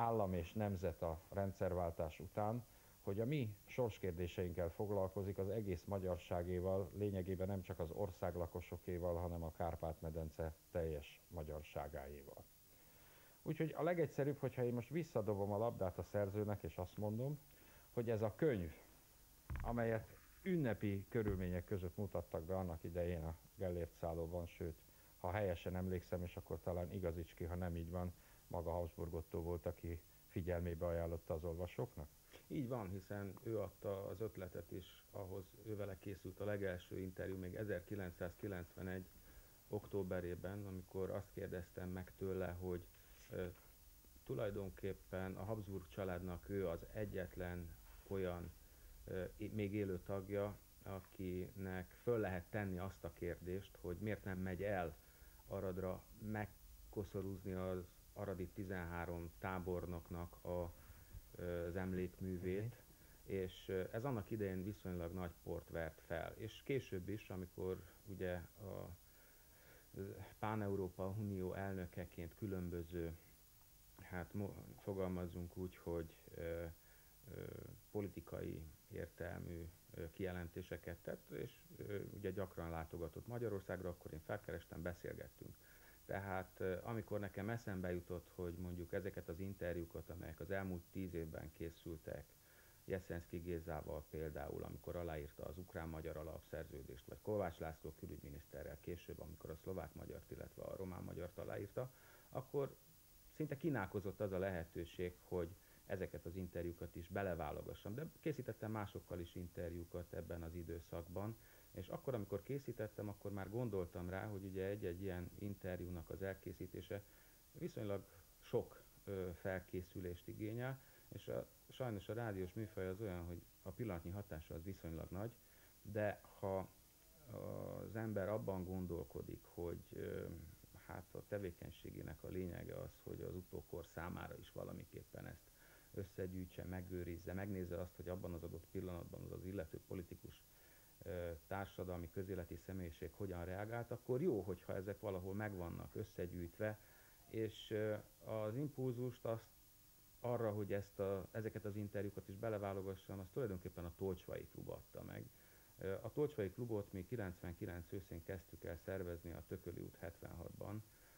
állam és nemzet a rendszerváltás után, hogy a mi sorskérdéseinkkel foglalkozik az egész magyarságéval, lényegében nem csak az ország lakosokéval, hanem a Kárpát-medence teljes magyarságáéval. Úgyhogy a legegyszerűbb, hogyha én most visszadobom a labdát a szerzőnek, és azt mondom, hogy ez a könyv, amelyet ünnepi körülmények között mutattak be annak idején a Gellért szállóban, sőt, ha helyesen emlékszem, és akkor talán igazíts ki, ha nem így van, maga Habsburg Ottó volt, aki figyelmébe ajánlotta az olvasóknak? Így van, hiszen ő adta az ötletet is, ahhoz ővele készült a legelső interjú még 1991. októberében, amikor azt kérdeztem meg tőle, hogy tulajdonképpen a Habsburg családnak ő az egyetlen olyan még élő tagja, akinek föl lehet tenni azt a kérdést, hogy miért nem megy el Aradra megkoszorúzni az aradi 13 tábornoknak az emlékművét, és ez annak idején viszonylag nagy port vert fel. És később is, amikor ugye a Pán-Európa Unió elnökeként különböző, hát fogalmazzunk úgy, hogy politikai értelmű kijelentéseket tett, és ugye gyakran látogatott Magyarországra, akkor én felkerestem, beszélgettünk. Tehát amikor nekem eszembe jutott, hogy mondjuk ezeket az interjúkat, amelyek az elmúlt 10 évben készültek, Jeszenszky Gézával például, amikor aláírta az ukrán-magyar alapszerződést, vagy Kovács László külügyminiszterrel később, amikor a szlovák-magyart, illetve a román-magyart aláírta, akkor szinte kínálkozott az a lehetőség, hogy ezeket az interjúkat is beleválogassam. De készítettem másokkal is interjúkat ebben az időszakban, és akkor, amikor készítettem, akkor már gondoltam rá, hogy ugye egy-egy ilyen interjúnak az elkészítése viszonylag sok felkészülést igényel, és sajnos a rádiós műfaj az olyan, hogy a pillanatnyi hatása az viszonylag nagy, de ha az ember abban gondolkodik, hogy hát a tevékenységének a lényege az, hogy az utókor számára is valamiképpen ezt összegyűjtse, megőrizze, megnézze azt, hogy abban az adott pillanatban az illető politikus, társadalmi, közéleti személyiség hogyan reagált, akkor jó, hogyha ezek valahol megvannak összegyűjtve, és az impulzust azt arra, hogy ezeket az interjúkat is beleválogassam, azt tulajdonképpen a Tolcsvai Klub adta meg. A Tolcsvai Klubot mi 99 őszén kezdtük el szervezni a Tököli út 76-ban.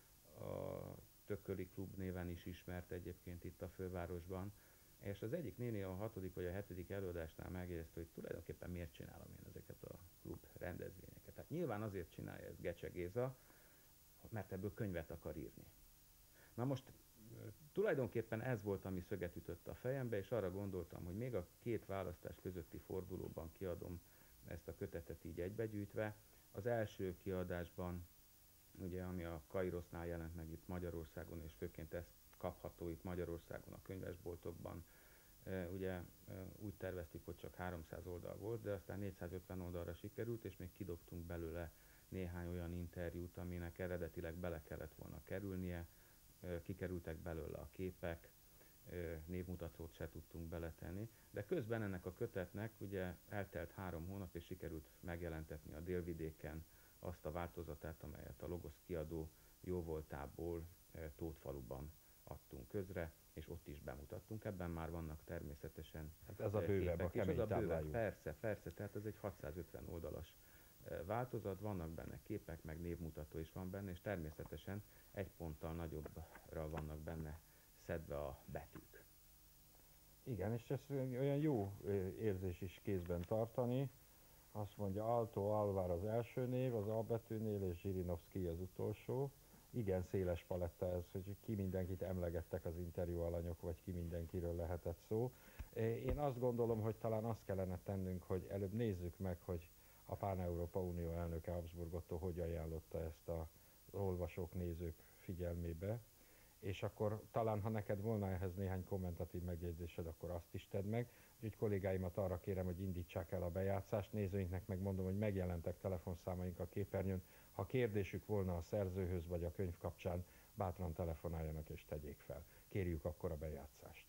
A Tököli Klub néven is ismert egyébként itt a fővárosban, és az egyik néni a 6. vagy a 7. előadásnál megjegyezte, hogy tulajdonképpen miért csinálom én ezeket a klub rendezvényeket. Tehát nyilván azért csinálja ezt Gecse Géza, mert ebből könyvet akar írni. Na most tulajdonképpen ez volt, ami szöget ütött a fejembe, és arra gondoltam, hogy még a két választás közötti fordulóban kiadom ezt a kötetet így egybegyűjtve. Az első kiadásban, ugye, ami a Kairosznál jelent meg itt Magyarországon, és főként ezt kapható itt Magyarországon a könyvesboltokban, ugye úgy terveztük, hogy csak 300 oldal volt, de aztán 450 oldalra sikerült, és még kidobtunk belőle néhány olyan interjút, aminek eredetileg bele kellett volna kerülnie, kikerültek belőle a képek, névmutatót se tudtunk beletenni, de közben ennek a kötetnek ugye eltelt 3 hónap, és sikerült megjelentetni a Délvidéken azt a változatát, amelyet a Logos kiadó jóvoltából Tótfaluban adtunk közre, és ott is bemutattunk. Ebben már vannak természetesen hát ez a bővebb, a kemény táblájú. Persze, tehát ez egy 650 oldalas változat, vannak benne képek, meg névmutató is van benne, és természetesen egy ponttal nagyobbra vannak benne szedve a betűk. Igen, és ez olyan jó érzés is kézben tartani. Azt mondja, Alto Alvar az első név, az A betűnél, és Zsirinovszky az utolsó. Igen széles paletta ez, hogy ki mindenkit emlegettek az interjú alanyok, vagy ki mindenkiről lehetett szó. Én azt gondolom, hogy talán azt kellene tennünk, hogy előbb nézzük meg, hogy a Pán-Európa Unió elnöke Habsburg Ottó hogy ajánlotta ezt az olvasók, nézők figyelmébe. És akkor talán, ha neked volna ehhez néhány kommentatív megjegyzésed, akkor azt is tedd meg. Úgyhogy kollégáimat arra kérem, hogy indítsák el a bejátszást. Nézőinknek megmondom, hogy megjelentek telefonszámaink a képernyőn. Ha kérdésük volna a szerzőhöz vagy a könyv kapcsán, bátran telefonáljanak és tegyék fel. Kérjük akkor a bejátszást.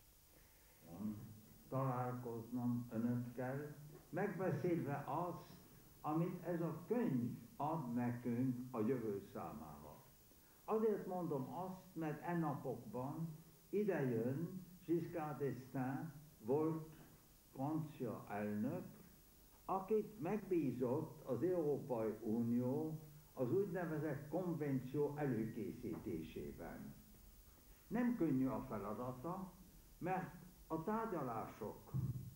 Találkoznom önökkel, megbeszélve azt, amit ez a könyv ad nekünk a jövő számára. Azért mondom azt, mert napokban ide jön Giscard d'Estaing volt francia elnök, akit megbízott az Európai Unió az úgynevezett konvenció előkészítésében. Nem könnyű a feladata, mert a tárgyalások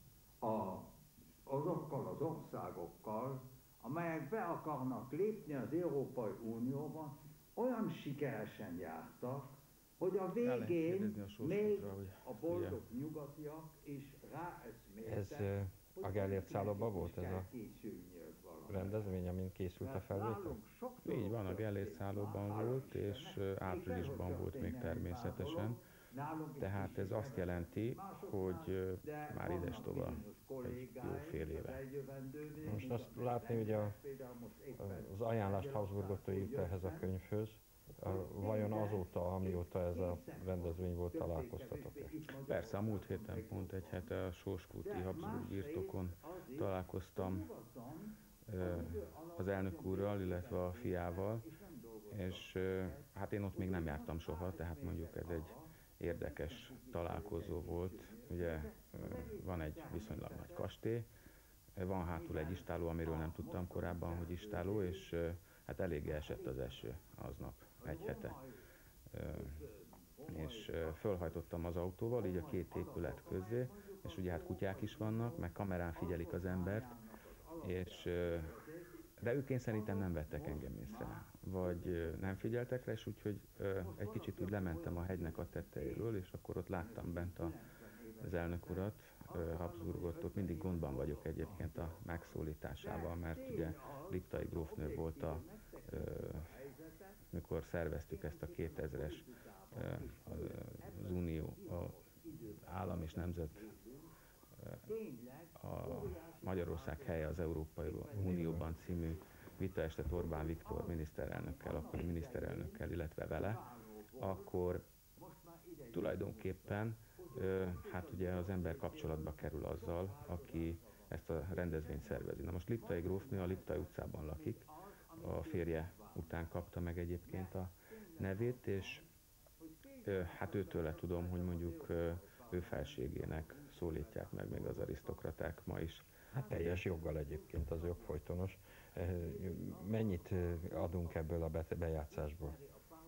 azokkal az országokkal, amelyek be akarnak lépni az Európai Unióban, olyan sikeresen jártak, hogy a végén még a boldog nyugatiak is ráeszméltek, a Gellért szállóban volt ez a rendezvény, amin készült a felvétel? Így van, a Gellért szállóban volt, és áprilisban volt még természetesen. Tehát ez azt jelenti, hogy már idestova egy jó fél éve. Most azt látni, hogy az ajánlást Habsburgottól írta ehhez a könyvhöz, vajon azóta, amióta ez a rendezvény volt, találkoztatok-e? Persze, a múlt héten pont egy hete a Sóskúti Habsburg birtokon találkoztam az elnök úrral, illetve a fiával, és hát én ott még nem jártam soha, tehát mondjuk ez egy érdekes találkozó volt. Ugye van egy viszonylag nagy kastély, van hátul egy istáló, amiről nem tudtam korábban, hogy istáló, és hát eléggé esett az eső aznap, egy hete. És fölhajtottam az autóval, így a két épület közé, és ugye hát kutyák is vannak, meg kamerán figyelik az embert, és de ők én szerintem nem vettek engem észre, vagy nem figyeltek rá, és úgyhogy egy kicsit úgy lementem a hegynek a tetejéről, és akkor ott láttam bent az elnök urat, Habsburgot, ott mindig gondban vagyok egyébként a megszólításával, mert ugye Liptai grófnő volt mikor szerveztük ezt a 2000-es az Unió, az Állam és Nemzet, a Magyarország helye az Európai Unióban című vitaestet Orbán Viktor miniszterelnökkel, akkori miniszterelnökkel, illetve vele, akkor tulajdonképpen hát ugye az ember kapcsolatba kerül azzal, aki ezt a rendezvényt szervezi. Na most Liptai grófnő a Liptai utcában lakik, a férje után kapta meg egyébként a nevét, és hát őtőle tudom, hogy mondjuk ő felségének szólítják meg még az arisztokraták ma is. Hát teljes joggal egyébként, az jogfolytonos. Mennyit adunk ebből a bejátszásból?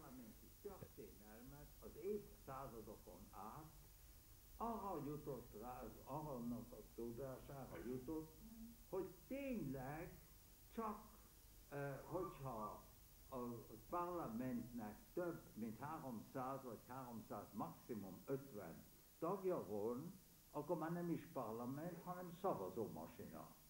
Az évszázadokon át arra jutott rá, annak a tudására jutott, hogy tényleg csak hogyha a parlamentnek több mint 300 vagy 300, maximum 50 tagja van, akkor már nem is parlament, hanem szavazómasina.